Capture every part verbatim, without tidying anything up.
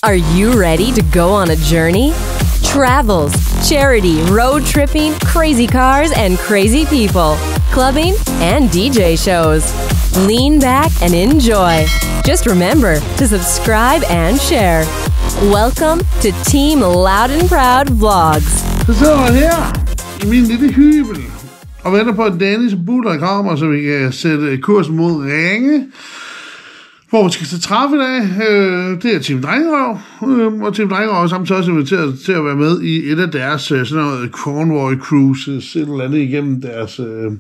Are you ready to go on a journey? Travels, charity, road tripping, crazy cars, and crazy people. Clubbing and D J shows. Lean back and enjoy. Just remember to subscribe and share. Welcome to Team Loud and Proud Vlogs. Så sidder jeg her i min lille hybel og venter på, at Dennis Buller kommer, så vi kan sætte kursen mod Ringe, hvor vi skal til træffe i dag. Det er Team Drengerøv, og Team Drengerøv er samtidig også inviteret til at være med i et af deres sådan noget Cornwall Cruises, et eller andet igennem deres,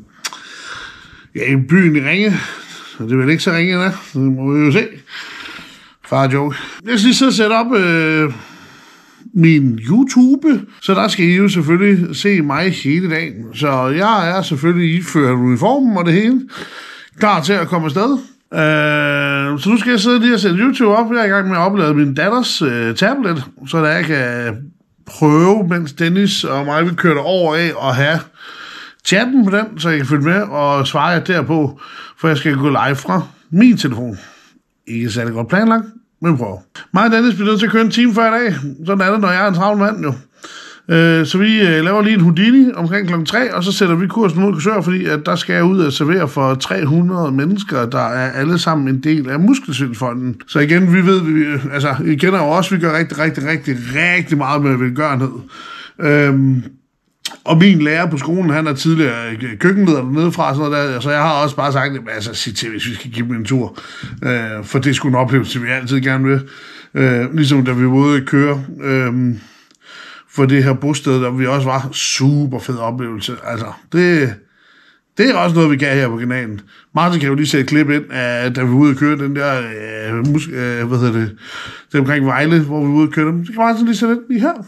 ja, i byen i Ringe. Det er vel ikke så Ringe, der. Det må vi jo se. Far joke. Jeg skal lige så sætte op øh, min YouTube, så der skal I jo selvfølgelig se mig hele dagen. Så jeg er selvfølgelig iført uniformen og det hele, klar til at komme afsted. Øh, så nu skal jeg sidde lige og sætte YouTube op. Jeg er i gang med at oplade min datters øh, tablet, så der jeg kan prøve, mens Dennis og mig vil køre det over af og have chatten på den, så jeg kan følge med og svare jer derpå, for jeg skal gå live fra min telefon. Ikke særlig godt planlagt, men prøv. Mig og Dennis bliver nødt til at køre en time før i dag. Sådan er det, når jeg er en travl mand jo. Øh, så vi øh, laver lige en Houdini omkring klokken tre, og så sætter vi kursen mod Korsør, fordi at der skal jeg ud og servere for tre hundrede mennesker, der er alle sammen en del af Muskelsvindfonden. Så igen, vi ved, vi, altså, I kender jo også, vi gør rigtig, rigtig, rigtig, rigtig meget med velgørenhed. Øhm, Og min lærer på skolen, han er tidligere køkkenleder dernede fra, sådan noget der, så jeg har også bare sagt, altså sig til, hvis vi skal give dem en tur, øh, for det er sgu en oplevelse, vi altid gerne vil. Øh, ligesom da vi var ude at køre øh, for det her bosted, der vi også var super fed oplevelse. Altså, det, det er også noget, vi kan her på kanalen. Martin kan jo lige sætte et klip ind, af, da vi var ude at køre den der, øh, mus, øh, hvad hedder det, det omkring Vejle, hvor vi var ude at køre dem. Det kan Martin lige sætte ind lige her.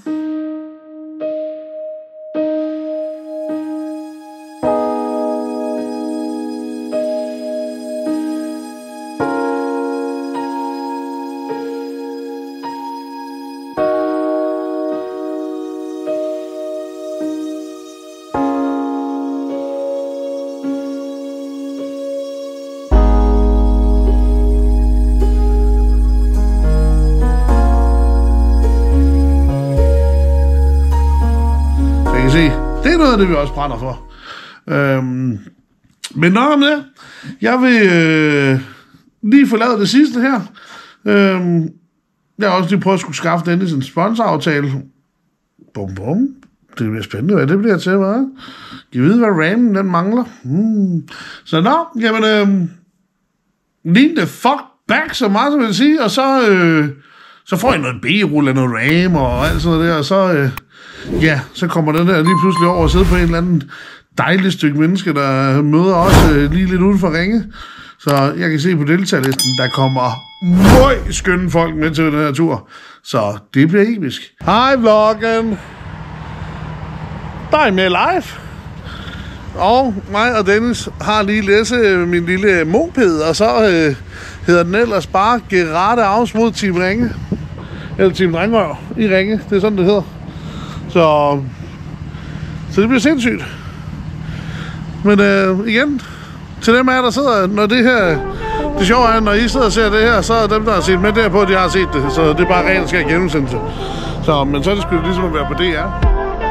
Det er noget af det, vi også brænder for. Øhm, men nok om det. Jeg vil øh, lige forlade det sidste her. Øhm, jeg har også lige prøvet at skulle skaffe Dennis en sponsoraftale. Bum bum. Det bliver spændende, hvad det bliver til, hva'? Kan I vide, hvad ramen den mangler? Hmm. Så nå, jamen, øh, lean the fuck back, så meget som jeg vil sige, og så, øh, så får I noget B-rulle, noget ram og alt sådan noget der, og så... Øh, ja, så kommer den der lige pludselig over og sidde på en eller anden dejlig stykke menneske, der møder os øh, lige lidt uden for Ringe. Så jeg kan se på deltagerlisten, der kommer møg skønne folk med til den her tur. Så det bliver episk. Hej vloggen! Der er med live. Og mig og Dennis har lige læst min lille moped, og så øh, hedder den ellers bare Gerate Avs mod Team Ringe. Eller Team Drengerøv i Ringe, det er sådan det hedder. Så, så det bliver sindssygt. Men øh, igen, til dem af jer, der sidder, når det her, det sjove er, når I sidder og ser det her, så er dem, der har set med derpå, de har set det. Så det er bare rent, skal gennemsendelse. Så, men så er det sgu ligesom at være på D R.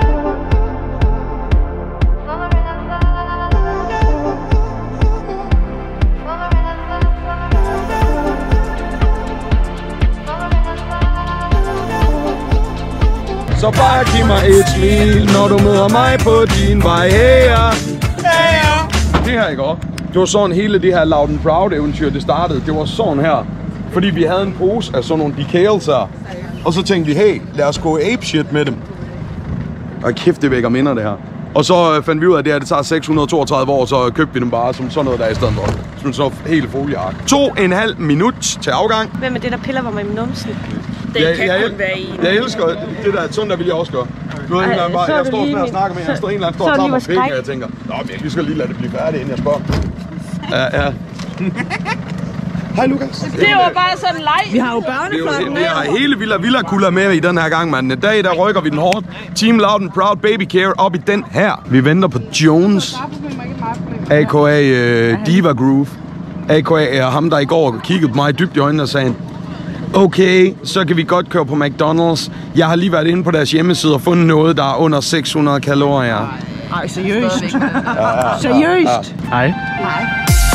Så bare giv mig et smil, når du møder mig på din vej. Hey, ja. Hey, ja. Det her, ikke også? Det var sådan hele det her Loud and Proud eventyr, det startede. Det var sådan her. Fordi vi havde en pose af sådan nogle decals her. Og så tænkte vi, hey, lad os gå ape shit med dem. Og kæft, det vækker minder, det her. Og så fandt vi ud af, at det her, det tager seks hundrede og toogtredive år, så købte vi dem bare som sådan noget der i stedet for. Som så helt folieark. To en halv minut til afgang. Hvem er det, der piller på mig i numsen? Det jeg, kan jeg, kun være en. Jeg elsker det der, sådan der vil jeg også gøre. Du ved, Ej, bare, jeg står sådan her og snakker med, jeg står en eller anden står og tager mig penge, og jeg tænker, nå, vi skal lige lade det blive færdigt, inden jeg spørger. Ja, ja. Hej Lukas. Det var bare sådan en leg. Vi har jo børneflokken med. Vi har hele Villa Villa Kuller med i den her gang, mand. I dag, der rykker vi den hårdt. Team Loud and Proud Baby Care op i den her. Vi venter på Jones, a k a. Uh, Diva Groove, a k a. Uh, ham, der i går kiggede på mig dybt i øjnene og sagde, Okay, så kan vi godt køre på McDonald's. Jeg har lige været inde på deres hjemmeside og fundet noget, der er under seks hundrede kalorier. Ej, seriøst? Ja, ja, seriøst? Ja. Hej. Hej.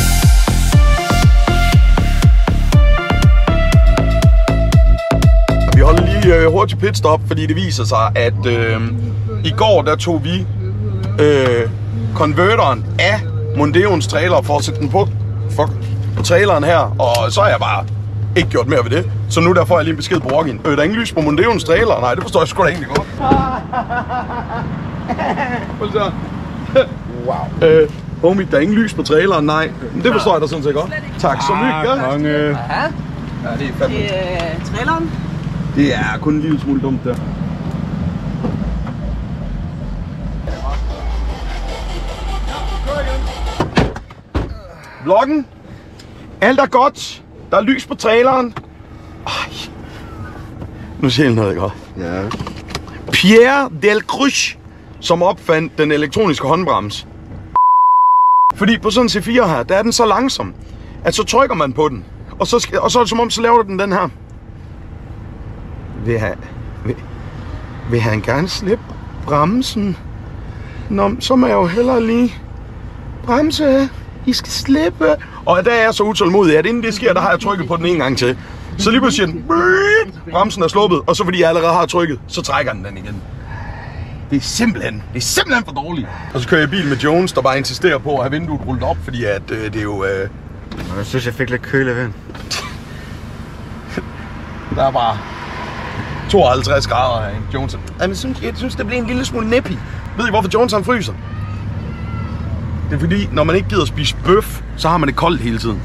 Vi holder lige øh, hurtigt pitstop, fordi det viser sig, at øh, i går der tog vi øh, konverteren af Mondeoens trailer for at sætte den på, for, på traileren her, og så har jeg bare ikke gjort mere ved det. Så nu der får jeg lige en besked på walk-in. Øh, der er ingen lys på Mondeoens trailer. Nej, det forstår jeg sgu da egentlig godt. Wow. Øh, homie, der er ingen lys på traileren, nej. Men det forstår jeg da sådan set godt. Tak så mycket. Konge. Ja, det er fandme. Det er traileren. Det er kun en lille smule dumt der. Vloggen. Alt er godt. Der er lys på traileren. Ej. Nu siger jeg noget godt. Ja. Pierre Delcruche, som opfandt den elektroniske håndbrems. Fordi på sådan en C fire her, der er den så langsom, at så trykker man på den. Og så, skal, og så er det som om, så laver den den her. Vil han, vil, vil han gerne slippe bremsen? Nå, så må jeg jo hellere lige bremse. I skal slippe. Og der er jeg så utålmodig, at inden det sker, der har jeg trykket på den en gang til. Så lige pludselig siger den, bremsen er sluppet, og så fordi jeg allerede har trykket, så trækker den den igen. Det er simpelthen, det er simpelthen for dårligt. Og så kører jeg bil med Jones, der bare insisterer på at have vinduet rullet op, fordi at øh, det er jo... Øh... Jeg synes, jeg fik lidt køle vind. Der er bare tooghalvtreds grader her, Jones. Jeg synes, jeg synes, det bliver en lille smule nippy. Ved I, hvorfor Jones han fryser? Det er fordi, når man ikke gider at spise bøf, så har man det koldt hele tiden.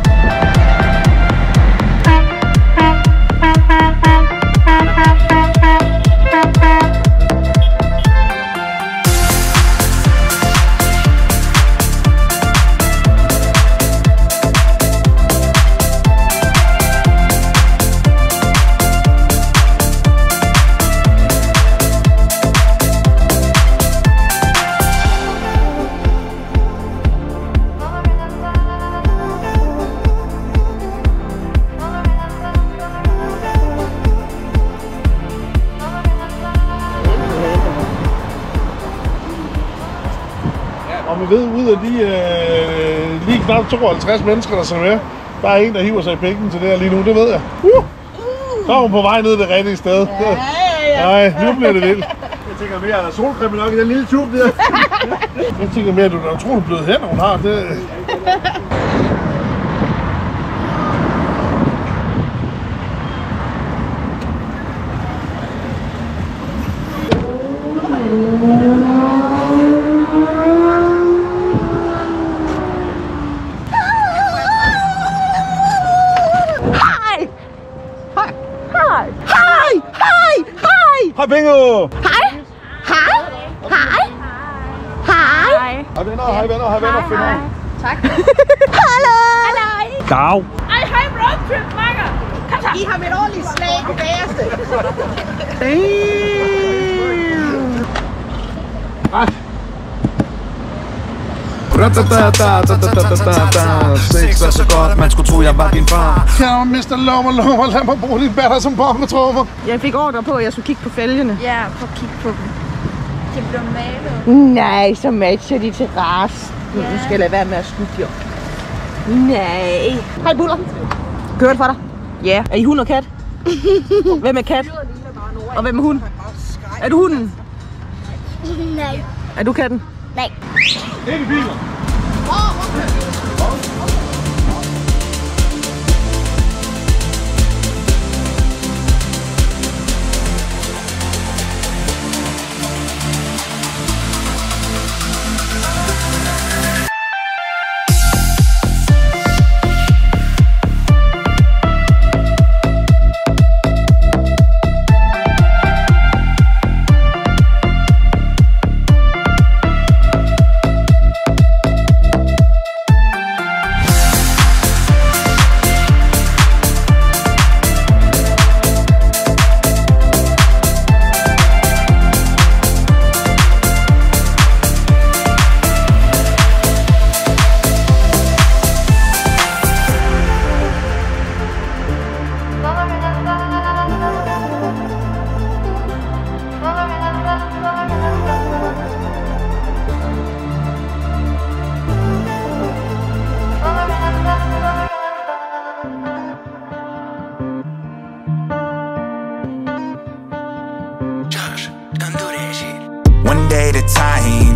Og man ved, ud af de øh, lige knap tooghalvtreds mennesker, der ser med, der er en, der hiver sig i pikken til det her lige nu, det ved jeg. Uh! Så er hun på vej ned det rigtige sted. Ja, ja, ja. Nej, nu bliver det vildt. Jeg tænker mere, at der er solcreme nok i den lille tube der. Jeg tænker mere, at du er utrolig blevet hen, hun har det. Hej Bingo! Hej! Hej! Hej! Hej! Hej venner, hej venner, hej venner, finder. Tak. Hallo! Hallo! Dag! Ej, hej roadtrip, makker! Kom så! I har mit ordentligt slag på bagerste. Sex er så godt, man skulle tro, jeg var din far. Kan du mister Lommer Lommer, lad mig bruge din batter som bombetrummer. Jeg fik ordre på, at jeg skulle kigge på fælgene. Ja, prøv at kigge på dem. De blev malet. Nej, så matcher de til resten. Du skal lade være med at slutte, jo. Nej. Hej, Buller. Kører det for dig? Ja. Er I hund og kat? Hvem er kat? Og hvem er hund? Er du hunden? Nej. Er du katten? Nej. Ikke biler.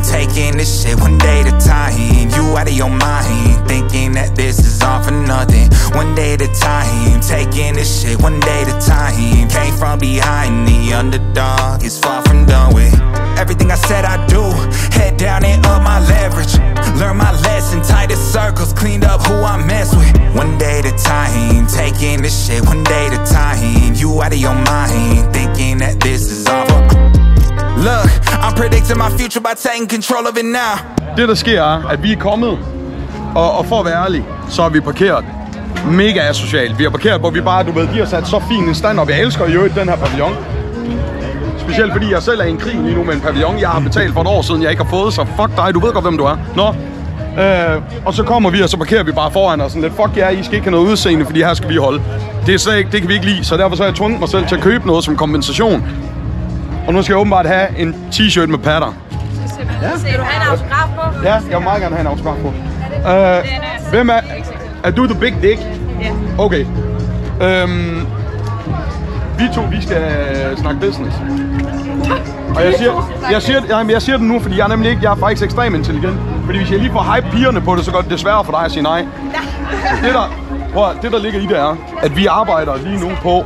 taking this shit one day at a time. You out of your mind, thinking that this is all for nothing. One day at a time, taking this shit one day at a time. Came from behind, the underdog is far from done with. Everything I said I do, head down and up my leverage. Learn my lesson, tightest circles, cleaned up who I mess with. One day at a time, taking this shit one day at a time. You out of your mind, thinking that this is all for... Look, I'm predicting my future by taking control of it now. Det der sker er, at vi er kommet, og, og for at være ærlig, så har vi parkeret mega asocialt. Vi har parkeret, hvor vi bare, du ved, de har sat så fin en stand, og vi elsker jo den her pavillon. Specielt fordi jeg selv er i en krig lige nu med en pavillon, jeg har betalt for et år siden, jeg ikke har fået, så fuck dig, du ved godt, hvem du er. Nå. Øh, og så kommer vi, og så parkerer vi bare foran og sådan lidt, fuck jer, I skal ikke have noget udseende, fordi her skal vi holde. Det er slet ikke, det kan vi ikke lide, så derfor så har jeg tvunget mig selv til at købe noget som kompensation. Og nu skal jeg åbenbart have en t-shirt med patter. Ja. Skal du have en autograf på? Ja, jeg vil meget gerne have en autograf på. Øh, hvem er... Er du the big dick? Ja. Okay. Øhm, vi to, vi skal snakke business. Og jeg siger, jeg siger, jeg, jeg siger det nu, fordi jeg er nemlig ikke, jeg er faktisk ekstremt intelligent. Fordi hvis jeg lige får hype pigerne på det, så går det desværre for dig at sige nej. Det der, prøv, det der ligger i det er, at vi arbejder lige nu på...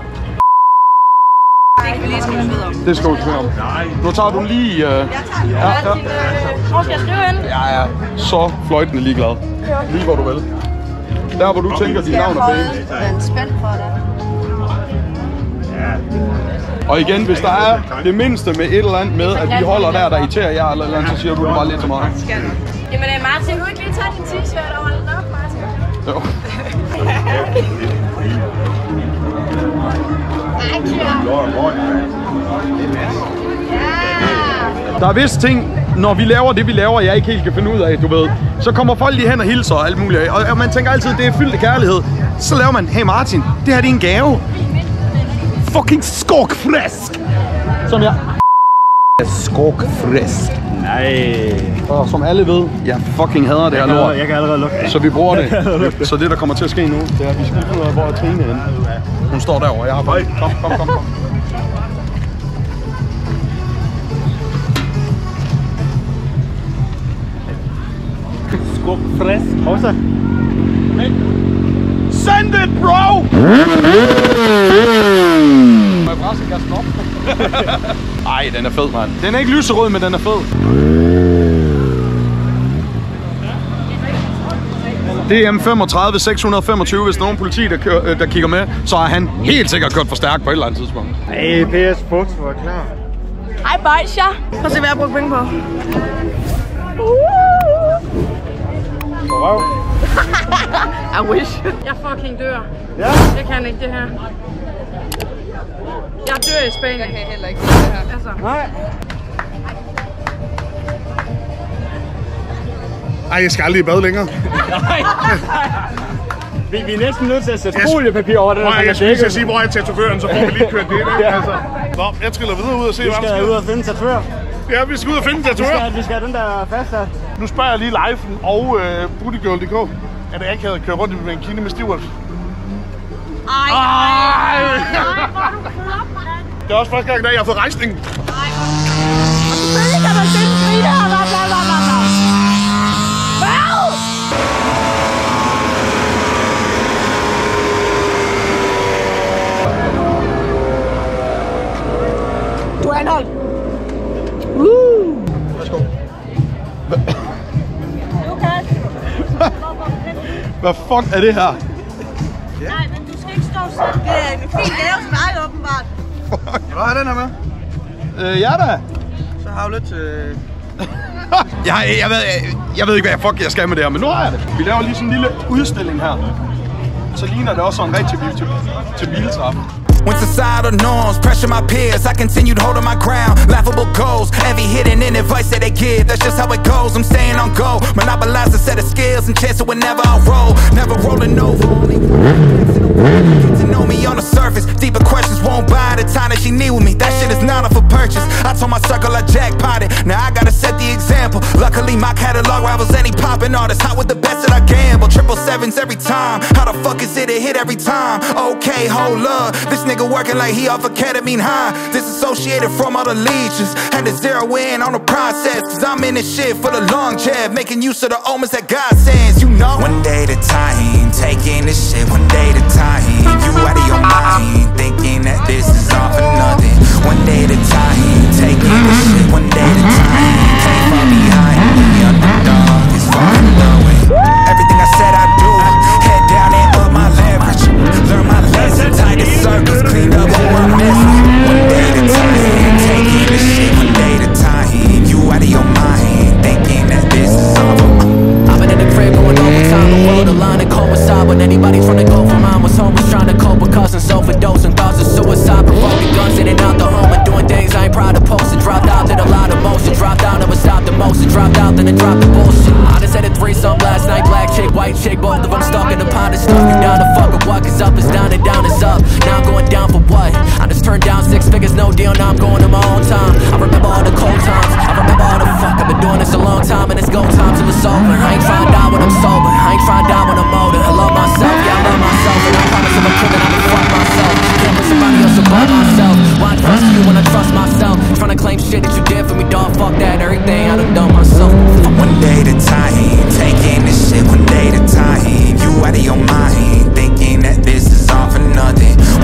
Det skal vi lige skrive videre om. Det skal du skrive om. Nu tager du lige... Uh... Jeg tager lige. Ja, ja. Hvor skal jeg skrive hen? Jeg er så fløjtende ligeglad. Lige hvor du vil. Der hvor du tænker, dit navn er bag. Jeg er spændt for det. Og igen, hvis der er det mindste med et eller andet med, at vi holder der, der irriterer jer eller eller andet, så siger du det bare lidt til mig. Jamen Martin, kan du ikke lige tage din t-shirt over lidt op, Martin? Jo. Der er vist ting, når vi laver det, vi laver, jeg ikke helt kan finde ud af, du ved. Så kommer folk lige hen og hilser og alt muligt. Og man tænker altid, det er fyldt af kærlighed. Så laver man, hey Martin, det her det er en gave. Fucking skorkfrisk! Som jeg... Skorkfrisk. Nej. Og som alle ved, jeg fucking hader det her lort. Jeg kan allerede lugte det. Så vi bruger det. Så det, der kommer til at ske nu, det er, at vi skal finde ud af, hvor er Trine henne. Hun står derovre, jeg har bare... Kom, kom, kom, kom. Skorkfrisk. Også. Send it, bro! Må jeg presse kasten op? Ej, den er fed, mand. Den er ikke lyserød, men den er fed. D M femogtredive seks hundrede og femogtyve, hvis nogen politi, der, kører, der kigger med, så har han helt sikkert kørt for stærkt på et eller andet tidspunkt. Ej, P S Fuchs var klar. Hej, Bajsja. Prøv at se, hvad jeg har brugt penge på. Wow. I wish. Jeg fucking dør. Ja? Jeg kan ikke det her. Jeg dør i Spanien. Jeg kan heller ikke det her. Altså. Nej. Ej, jeg skal aldrig i bad længere. vi, vi er næsten nødt til at sætte foliepapir over det. Nej, jeg skal lige sige, hvor er tatovøren, så får vi lige kørt det ind. Ja. Altså. Nå, jeg triller videre ud og se, hvad vi skal ud og finde tatovør. Ja, vi skal ud og finde tatovør. Vi skal, vi skal have den der fastsat. Nu spørger jeg lige live og øh, bootygirl punktum d k. Er det ikke, at køre rundt med en kine med Stewart? Ej, ej, det er også første gang, da jeg har fået rejsning. Nej. Selvfølgelig kan man finde Frida og bla bla bla bla bla. Hvad? Du er anholdt. Woo! Værsgo. Lukas. Hvad fuck er det her? Nej, men du skal ikke stå selv. Det er en fin gave til dig, åbenbart. Hvad har den her med? Øh, ja da. Så har du lidt til... jeg, jeg, ved, jeg, jeg ved ikke, hvad jeg fuck jeg skal med det her, men nu har jeg det. Vi laver lige sådan en lille udstilling her. Så ligner det også sådan rigtig til, til biltrappen. When societal norms pressure my peers, I continued holding my ground. Laughable goals, envy hidden in advice that they give. That's just how it goes, I'm staying on go. Monopolize a set of skills and chance it whenever I roll. Never rolling over. Get to know me on the surface. Deeper questions won't buy the time that she need with me. That shit is not off a person. purchase. I told my circle I jackpotted, now I gotta set the example. Luckily my catalog rivals any poppin' artist. Hot with the best that I gamble, triple sevens every time. How the fuck is it a hit every time? Okay, hold up, this nigga working like he off a ketamine high. Disassociated from all the leeches, had to zero in on the process. Cause I'm in this shit for the long jab, making use of the omens that God sends, you know. One day at a time, taking this shit one day at a time. You out of your mind, thinking that this is all for nothing. One day at a time, taking this shit one day at a time. Can't fall behind me, underdog is fucking knowing. Everything I said I do, head down and up my leverage. Learn my lesson, tight the circles, clean up what I'm missing. One day at a time, taking this shit one day at a time. You out of your mind, thinking that this is all for I've been in the crib going overtime, the world aligned and coincide. When anybody trying to go for mine was home, was trying to cope with cousins, overdosing, thoughts of suicide, provoking guns in and out the home and doing things I ain't proud of posting. Dropped out, did a lot of motion, dropped out, never stopped the motion, dropped out, then it dropped the bullshit. I just had a threesome last night, black chick, white chick, both of them stuck in the pond of stuff. You down to fuck with what? Cause up is down and down is up. Now I'm going down for what? I just turned down six figures, no deal, now I'm going to my own time. I remember all the cold times, I remember all the fuck. I've been doing this a long time and it's go time till it's over. I ain't trying to die when I'm sober, I ain't trying to die when I'm older. I love myself, yeah I love myself, and I promise if I kill it I'ma fuck myself. Can't put somebody else above myself. Why I trust you when I trust myself? Trying to claim shit that you did for me, dog, fuck that, everything I done done myself. One day at a time, taking this shit one day at a time. You out of your mind, thinking that this is all for nothing.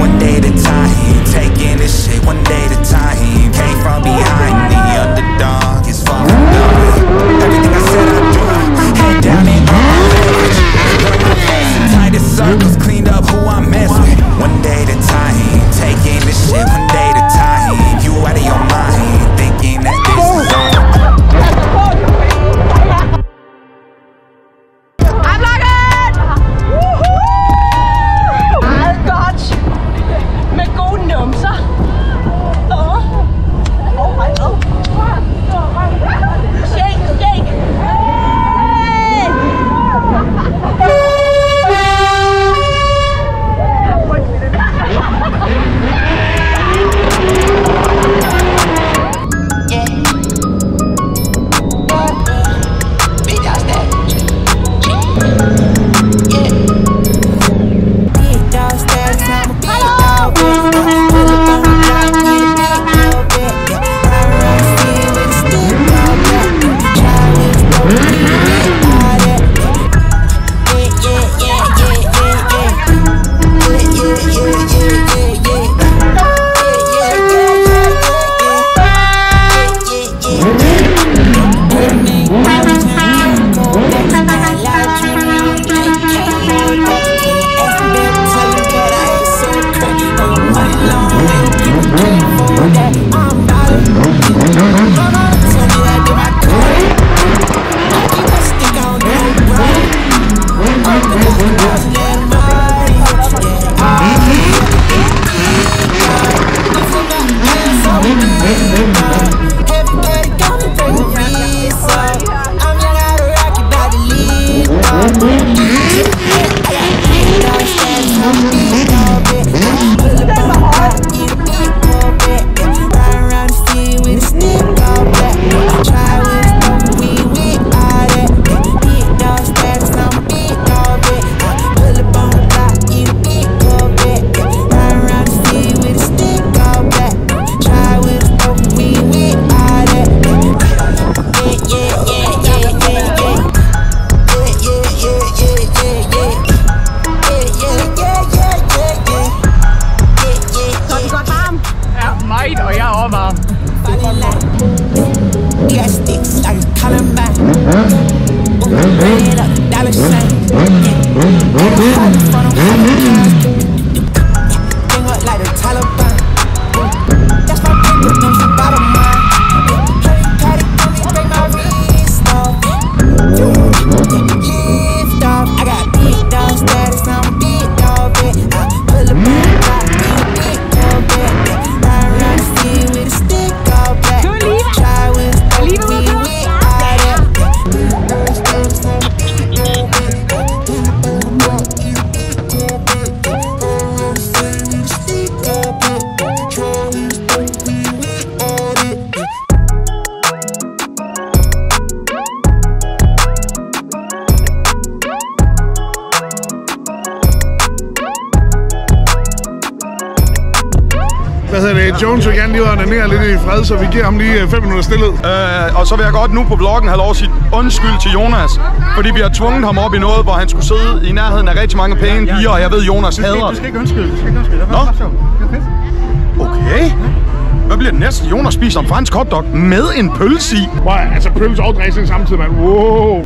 Hvad hedder det? Jones vil gerne lige ordinere lidt i fred, så vi giver ham lige fem minutter stillhed. Øh, og så vil jeg godt nu på vloggen have lov at sige undskyld til Jonas, fordi vi har tvunget ham op i noget, hvor han skulle sidde i nærheden af rigtig mange pæne piger, og jeg ved, Jonas hader. Du skal ikke undskylde, du skal ikke undskylde. Det var sjovt. Det var fedt. Okay. Hvad bliver det næste? Jonas spiser en fransk hotdog med en pølse i. Wow, altså pølse og dressing samtidig, mand. Wow.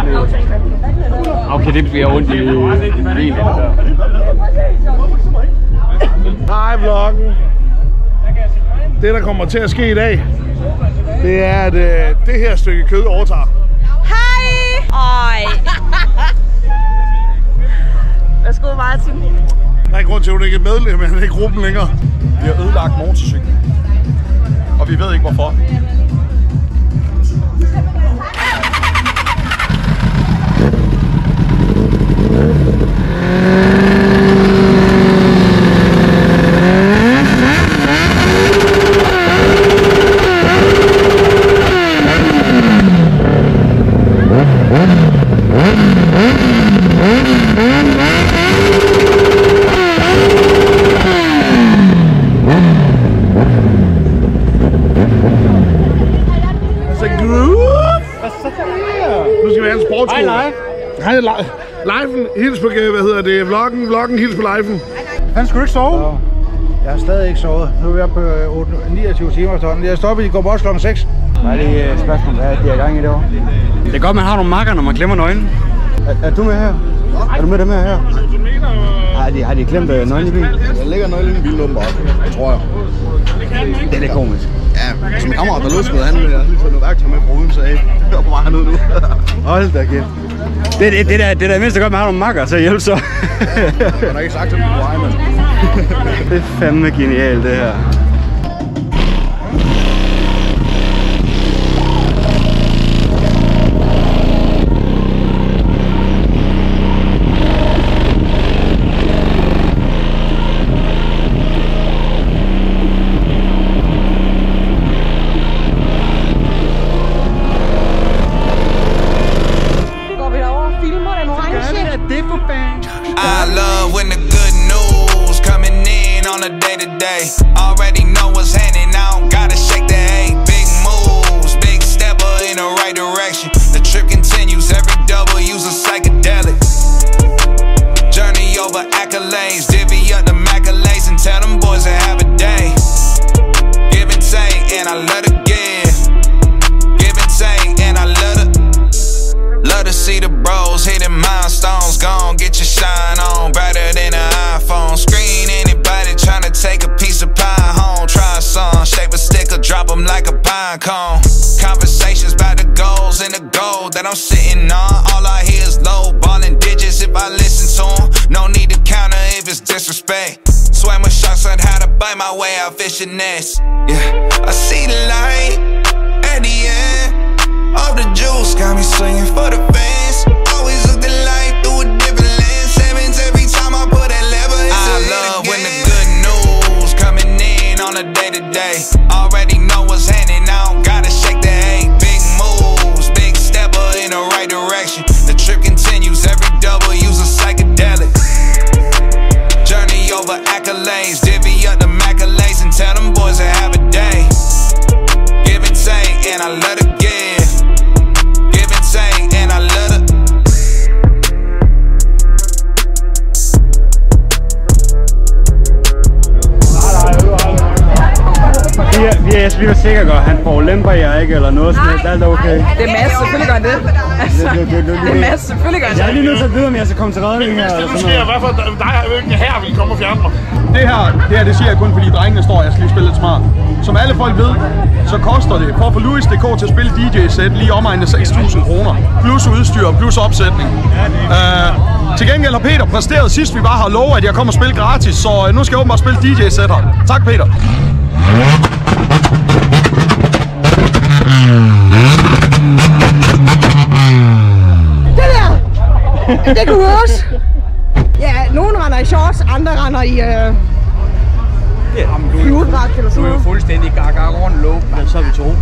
Okay, det bliver ondt i benet. Hej vloggen. Det, der kommer til at ske i dag, det er, at øh, det her stykke kød overtager. Hej! Oj. Værsgo, Martin. Der er ikke grund til, at hun ikke er medlem, men han er ikke gruppen længere. Vi har ødelagt motorcyklen, og vi ved ikke hvorfor. Hej live. Hej live. Liven, hils på, hvad hedder det, vloggen, vloggen, hils på liven. Han skulle ikke sove? Nå. Jeg har stadig ikke sovet. Nu er vi oppe på niogtyve timer efterhånden. Jeg stoppede i går morges klokken seks. Var det et spørgsmål, hvad de er i gang i det år? Det er godt, man har nogle makker, når man glemmer nøglen. Er, er du med her? Er du med dem her? her? Har de, har de glemt uh, nøglen i bilen? Der ligger nøglen i bilen åbenbart, tror jeg. Det er lidt komisk. Ja, som en kammerat, der løsnede, han har lige taget noget værktøj med på uden, så jeg er på vej hernede nu. Hold da kæft. Det, det, det, der, det der mindst godt, man har nogle makker til at hjælpe så. Han har ikke sagt, at du er på vej, mand. Det er fandme genialt, det her. I love when the good news coming in on a day to day. Already know what's happening, I don't gotta shake the hay. Big moves, big stepper in the right direction. The trip continues, every W's a psychedelic. Journey over accolades, divvy up the accolades and tell them boys to have a day. Give and take, and I love to give. Give and take, and I love to. Love to see the bros hitting milestones. Gone, get your shine on, brighter than an iPhone screen. Anybody trying to take a piece of pie home, try some, shape a stick or drop them like a pine cone. Conversations about the goals and the gold that I'm sitting on. All I hear is low balling digits if I listen to them. No need to counter if it's disrespect. Swam with sharks on how to bite my way out fishing nets. Yeah, I see the light at the end of the juice, got me swinging for the fans. Always look the life through a different lens. Sevens every time I put that lever. It's I love when the good news coming in on a day to day. Already know what's happening, I don't gotta shake the hay. Big moves, big stepper in the right direction. The trip continues, every W's a psychedelic. Journey over accolades, divvy up the accolades and tell them boys to have a day. Give and take, and I love to give. And I love it. Vi er, vi er, vi er sikre godt, han får lemper jer ikke, eller noget sådan noget. Alt er okay. Det er Mads, selvfølgelig gør det. Altså, det, det, det, det, det er Mads, selvfølgelig gør det. Jeg er lige nødt til at vide, om jeg skal komme til redning her. Hvis det nu sker, hvad for dig er jo ikke her, vil komme og fjerne mig. Det her, det her, det siger jeg kun fordi drengene står, jeg skal lige spille lidt smart. Som alle folk ved, så koster det for at få Louis punktum d k til at spille D J-sæt lige omegnet seks tusind kroner. Plus udstyr, plus opsætning. Uh, til gengæld har Peter præsteret sidst vi var her og lovet, at jeg kommer og spille gratis, så nu skal jeg åbenbart spille D J-sæt her. Tak Peter. Det der! Det kunne høres! Ja, nogen render i shorts, andre render i øh... flyvedragt eller sådan noget. Du er jo fuldstændig gaga rundt låb, men så er vi to.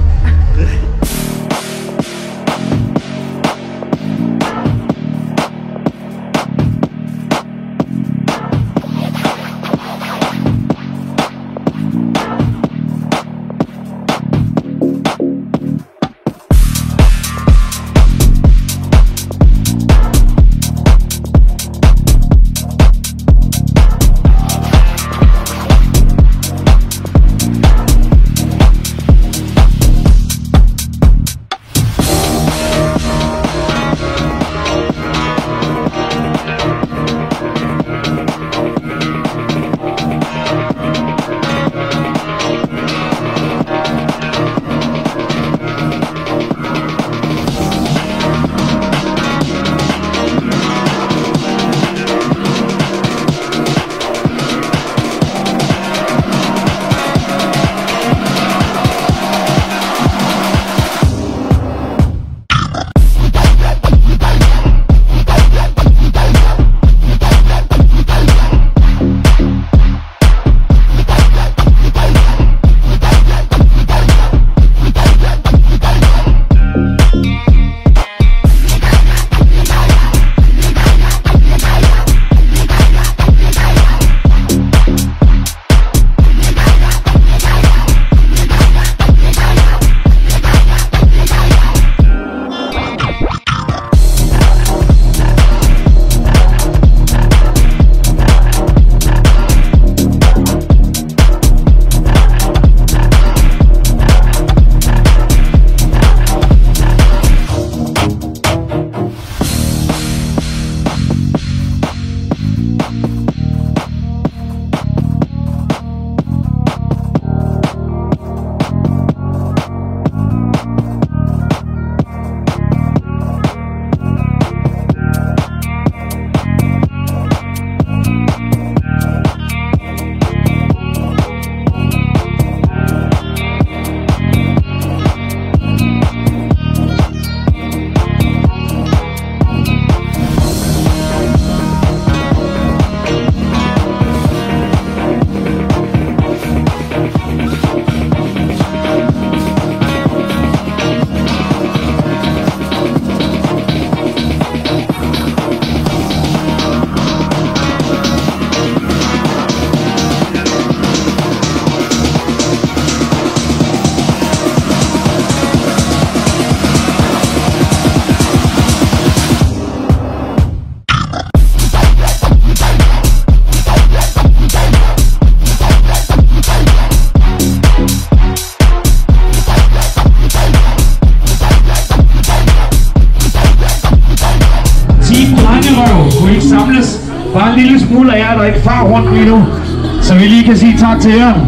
jer, der ikke far rundt lige nu, så vi lige kan sige tak til jer.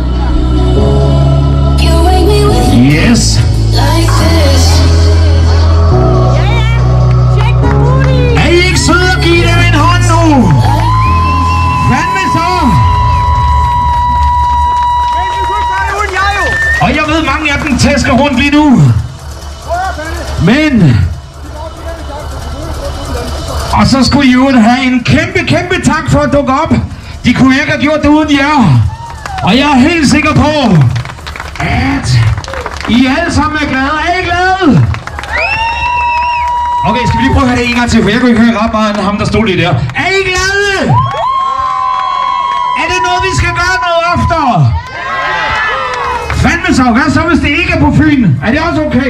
Yes. Er I ikke søde at give dem en hånd nu? Fandme så! Og jeg ved, mange af dem tæsker rundt lige nu. Men... Og så skulle I jo have en kæmpe, kæmpe tak for at dukke op. De kunne ikke have gjort det uden jer. Og jeg er helt sikker på, at I alle sammen er glade. Er I glade? Okay, skal vi lige prøve at have det en gang til, for jeg kunne ikke høre ret meget af ham, der stod lige der. Er I glade? Er det noget, vi skal gøre noget oftere? Fandme så, hvad så hvis det ikke er på Fyn? Er det også okay?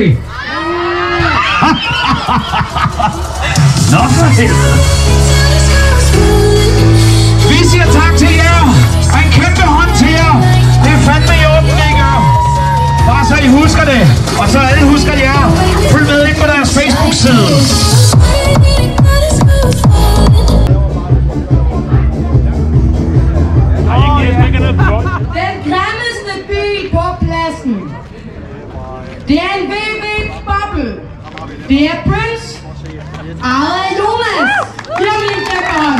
Nå for helvede. Vi siger tak til jer, og en kæmpe hånd til jer. Det er fandme i orden, I gør. Bare så I husker det, og så alle husker jer. Følg med ind på deres Facebook-side. Den grimmeste bil på pladsen. Det er en V W-boble. Det er Prince. Ejet af Jonas. Giv ham en kæmpe hånd.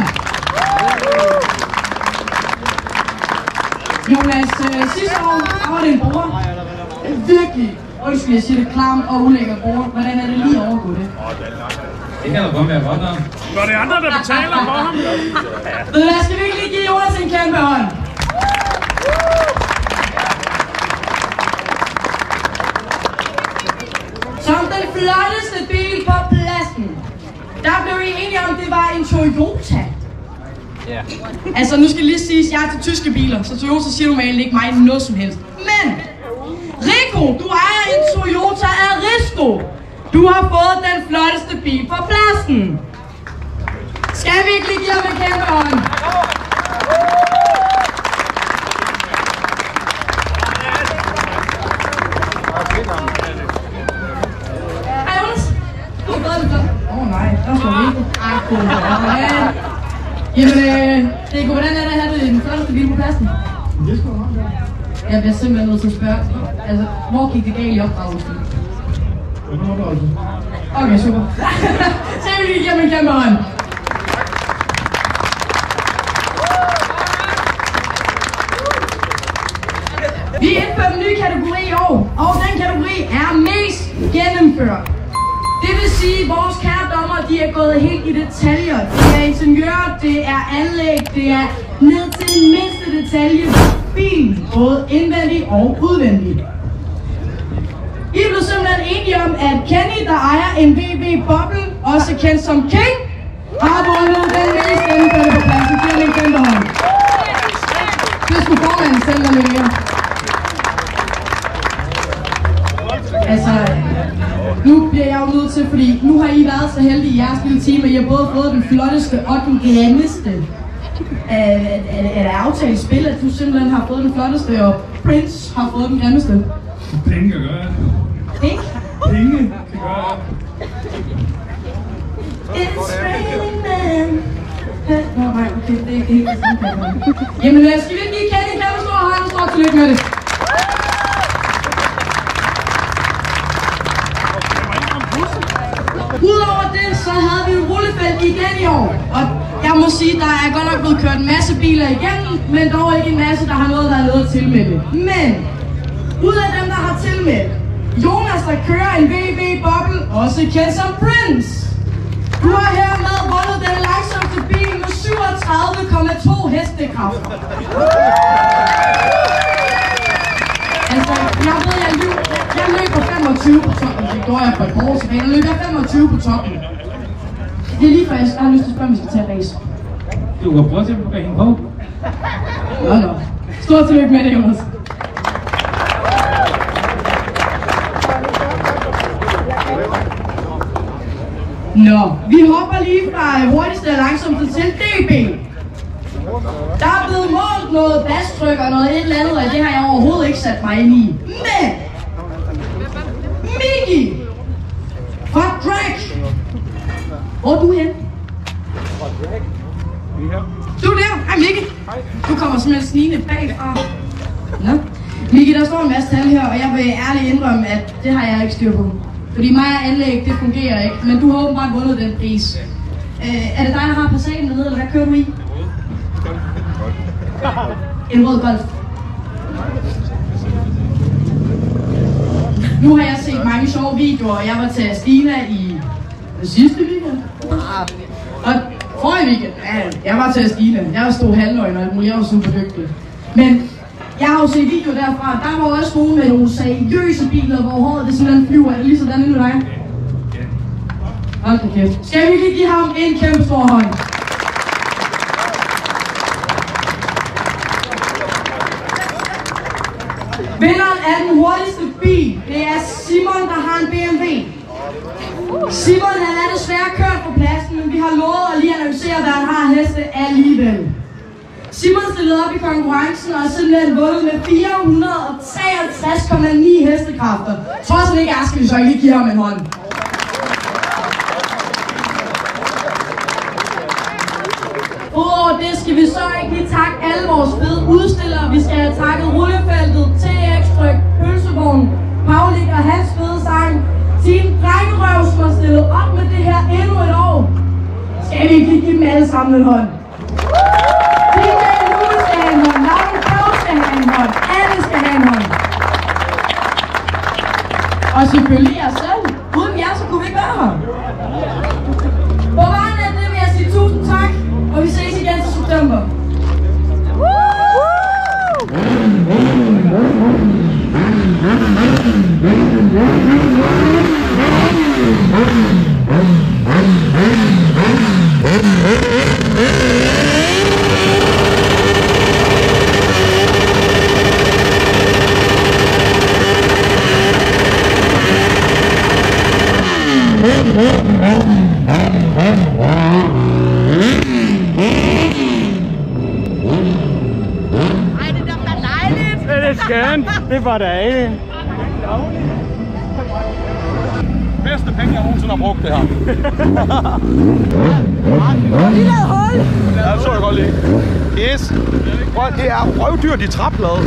Jonas, øh, sidste år var det en bror. Virkelig, undskyld, jeg siger det, klam og ulækker bror. Hvordan er det lige at overgå det? Det kan da godt være godt, da. Når det er andre, der betaler for ham. Ved du hvad, skal vi ikke lige give Jonas en kæmpe hånd? Som den flotteste bil på pladsen, der blev I enige om, det var en Toyota. Ja. Altså, nu skal jeg lige sige, at jeg er til tyske biler, så Toyota siger normalt ikke mig noget som helst. Men, Rico, du ejer en Toyota Aristo. Du har fået den flotteste bil på pladsen. Skal vi ikke lige give ham en kæmpe hånd? Hej, Jonas. Du har fået den flot. Åh oh, nej, der står Rico. Akko. Jamen, øh, Rico, hvordan er det at have den flotteste bil på pladsen? Det skal du nok. Jeg bliver simpelthen nødt til at spørge. Altså, hvor gik det galt i opdragelsen? Okay, super. Så vil vi lige give ham en kæmpe hånd. Vi indfører en ny kategori i år, og den kategori er mest gennemført. Det vil sige, at vores kære dommer, de er gået helt i detaljer. Det er ingeniører, det er anlæg, det er ned til den mindste detalje. Bilen, både indvendig og udvendig. I blev simpelthen enige om, at Kenny, der ejer en V W-boble, også kendt som King, har vundet den mest gennemførte på pladsen. Giv ham en kæmpe hånd. Det skulle formanden selv, der leverer. Altså, nu bliver jeg jo nødt til, fordi nu har I været så heldige i jeres lille team, at I har både fået den flotteste og den grimmeste. Er, er, er det aftalt spil, at du simpelthen har fået den flotteste, og Prince har fået den grimmeste? Penge kan gøre det. Penge? Penge kan gøre det. It's raining man. Nå nej, okay, det er ikke helt sådan. Jamen, skal vi ikke lige kende en kæmpe stor hånd, og tillykke med det. Udover det, så havde vi et rullefelt igen i år, og jeg må sige, der er godt nok blevet kørt en masse biler igennem, men dog ikke en masse, der har noget, der er noget at tilmelde. Men, ud af dem, der har tilmeldt, Jonas, der kører en V W-boble, også kendt som Prince. Du har hermed vundet den langsomste bil med syvogtredive komma to hestekræfter. Altså, jeg ved, jeg løb, jeg løber femogtyve på toppen. Det gjorde jeg på et år tilbage. Der løber jeg femogtyve på toppen. Det er lige før, jeg har lyst til at spørge, om vi skal tage race. Du kan prøve at se, om du kan hænge på. Nå, nå. Stort tillykke med det, Jonas. Nå, vi hopper lige fra hurtigste og langsomste til D B. Der er blevet målt noget bastryk og noget et eller andet, og det har jeg overhovedet ikke sat mig ind i. Men Miki fra Drag. Hvor er du hen? Du er der. Du kommer simpelthen snigende bagfra. Nå. Miki, der står en masse tal her, og jeg vil ærligt indrømme, at det har jeg ikke styr på. Fordi mig og anlæg, det fungerer ikke, men du har åbenbart vundet den pris. Øh, er det dig, der har Passaten dernede, eller hvad kører du i? En rød Golf. Nu har jeg set mange sjove videoer, og jeg var til Stina i den sidste weekend. Og forrige weekend, ja, jeg var til Stina. Jeg stod halvøjen og alt muligt, jeg var super dygtig. Men jeg har jo set videoer derfra, der var også nogle med nogle seriøse biler, hvor håret det simpelthen flyver. Er det lige sådan inde med dig? Hold da kæft. Skal vi lige give ham en kæmpe stor hånd? Vinderen af den hurtigste bil, det er Simon, der har en B M W. Simon, han er desværre kørt på pladsen, men vi har lovet at lige analysere, hvad han har heste alligevel. Simon stillede op i konkurrencen og er simpelthen vundet med fire hundrede og treoghalvtreds komma ni hestekræfter. Trods han ikke er, skal vi så ikke give ham en hånd. Udover det skal vi så ikke lige takke alle vores fede udstillere. Vi skal have takket Rullefeltet, T X-Tryk, Pølsevogn, Paulik og hans fede sang. Team Drengerøv, som har stillet op med det her endnu et år. Skal vi ikke lige give dem alle sammen en hånd? D J Lule skal have en hånd, Lauren Kjov skal have en hånd, alle skal have en hånd. Og selvfølgelig jer selv. Uden jer, så kunne vi ikke være her. På vejen af det vil jeg sige tusind tak, og vi ses igen til september. Det var da ikke. Bedste penge, jeg nogensinde har brugt det her. Lige lavet hul. Ja, det så jeg godt lige. Yes. Det er røvdyrt i træplade.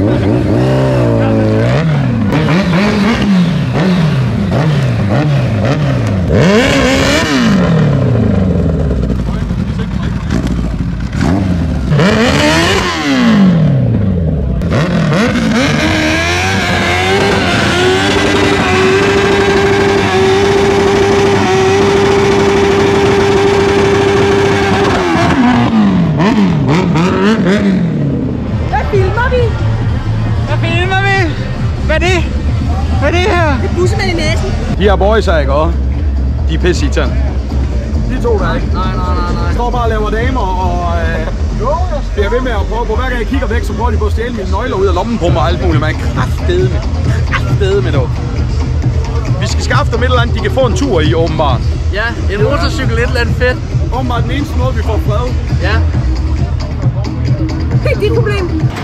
Hvad filmer vi? Hvad filmer vi? Hvad er det? Hvad er det her? Det er bussemænd i næsen. De her boys her, ikke også? De er pisse i tand. De to der, ikke? Nej, nej, nej, nej. Står bare og laver damer, og øh, det er ved med at prøve på. Hver gang jeg kigger væk, så prøver de på at stjæle mine nøgler ud af lommen på mig og alt muligt. Man kraftedeme med. Kraftedeme med dog. Vi skal skaffe dem et eller andet, de kan få en tur i, åbenbart. Ja, en motorcykel, et eller andet fedt. Åbenbart den eneste måde, vi får fred. Ja. Det er dit problem.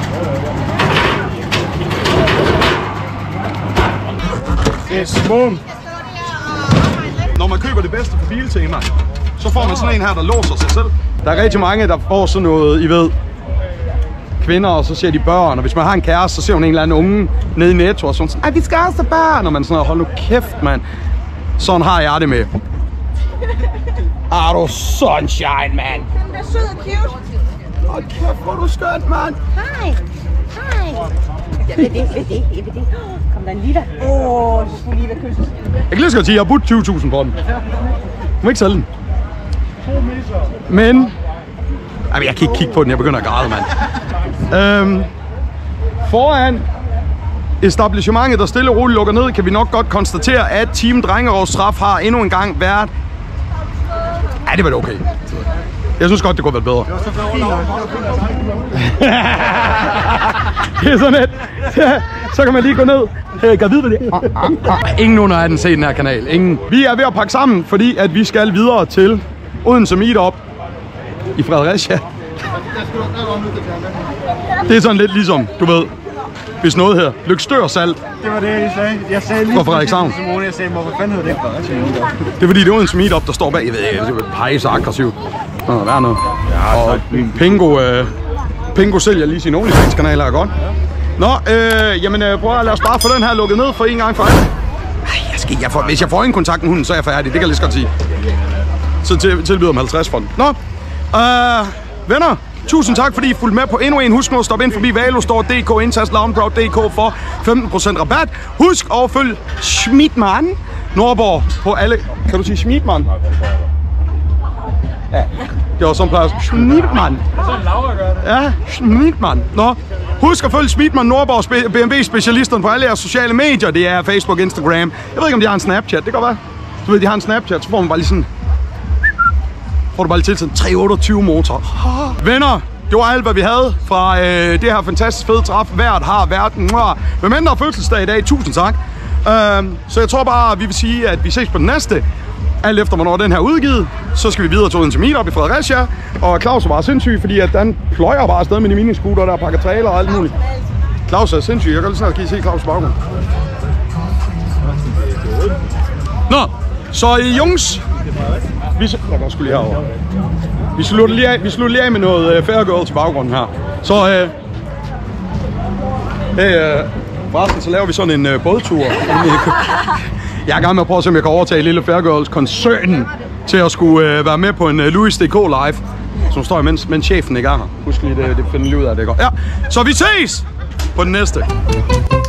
Det er smum. Når man køber det bedste på Biltema, så får man sådan en her, der låser sig selv. Der er rigtig mange, der får sådan noget, I ved, kvinder, og så ser de børn. Og hvis man har en kæreste, så ser hun en eller anden unge nede i Netto, og sådan sådan, ej, vi skal også have børn. Og man sådan, hold nu kæft, mand. Sådan har jeg det med. Er du sunshine, mand? Den er sød og cute. Hold kæft, hvor er du skønt, mand. Hej. Hej. Jeg ved det, jeg ved det, jeg ved det. Kom der en liter. Åh, oh, du skulle lige være kysset. Jeg kan lige så godt sige, at jeg har budt tyve tusind på den. Du må ikke sælge den. Men... Jamen, jeg kan ikke kigge på den, jeg begynder at græde, mand. Øhm, foran etablissementet, der stille og roligt lukker ned, kan vi nok godt konstatere, at Team Drengerås Straf har endnu en gang været... Ja, det var det okay. Jeg synes godt, det kunne være bedre. Det er sådan lidt. Så kan man lige gå ned. Jeg kan vide, hvad det er. Ingen under af den se den her kanal. Ingen. Vi er ved at pakke sammen, fordi at vi skal videre til Odense Meetup i Fredericia. Det er sådan lidt ligesom, du ved, hvis noget her. Lykstør salt. Det var det, jeg sagde. Jeg sagde lige... Fra Frederikshavn. Jeg sagde, hvorfor fanden hedder det Fredericia? Det er fordi, det er Odense Meetup, der står bag. Jeg ved ikke, det er pege så aggressivt. Nå, der er noget. Og Pingo, øh, Pingo sælger lige sin OnlyFans-kanal her, godt. Nå, øh, jamen øh, prøv at lad os bare få den her lukket ned for en gang for alle. Ej, jeg skal, jeg får, hvis jeg får en kontakt med hunden, så er jeg færdig. Det kan jeg lige så godt sige. Så til, tilbyder dem halvtreds for den. Nå, øh, venner, tusind tak, fordi I fulgte med på endnu en. Husk nu at stoppe ind forbi valostore punktum d k, indtast loungeproud punktum d k for femten procent rabat. Husk at følge Schmidtmann Nordborg på alle... Kan du sige Schmidtmann? Ja, det var sådan plads. Schmidtmann. Ja, Schmidtmann. Nå, husk at følge Schmidtmann Nordborg, B M W-specialisterne på alle jeres sociale medier. Det er Facebook, Instagram. Jeg ved ikke, om de har en Snapchat. Det kan godt være. Du ved, de har en Snapchat, så får man bare lige sådan... Får du bare lige til sådan tre otteogtyve motor. Venner, det var alt, hvad vi havde fra øh, det her fantastisk fede træf. Hvert har været. Hvem end der har fødselsdag i dag, tusind tak. Uh, så jeg tror bare, at vi vil sige, at vi ses på den næste. Alt efter, hvornår den her er udgivet, så skal vi videre til Odense Meetup i Fredericia. Og Claus er bare sindssyg, fordi at den pløjer bare afsted med de miniscooter, der pakker trailer og alt muligt. Claus er sindssyg. Jeg kan lige snart give se Claus' baggrund. Nå, så i Jungs... Vi, jeg kan lige herovre. Vi slutter lige af, vi slutter lige af med noget uh, Fair Girl til baggrunden her. Så øh... Hey, øh... forresten, så laver vi sådan en uh, bådtur. Jeg er i gang med at prøve at se, om jeg kan overtage Lille Fair Girls-koncernen til at skulle uh, være med på en uh, Louis punktum d k live. Som står mens, mens chefen ikke er her. Husk lige, det, det finder lige ud af det godt. Ja, så vi ses på den næste.